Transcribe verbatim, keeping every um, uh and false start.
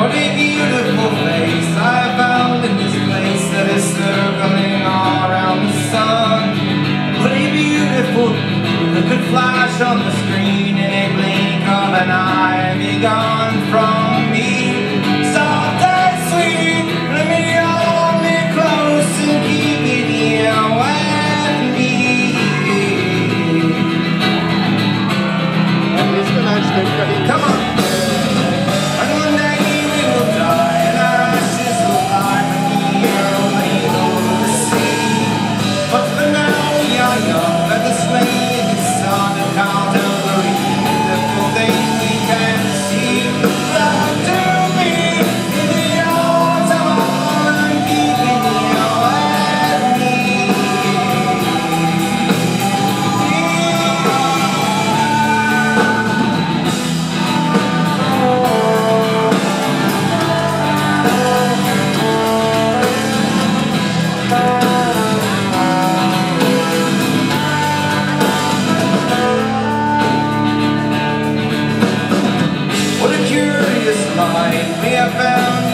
What a beautiful face I found in this place that is circling all around the sun. What a beautiful that could flash on the screen in a blink of an eye and be gone from me. Soft and sweet, let me hold me close and keep it here with me. Come on. We have found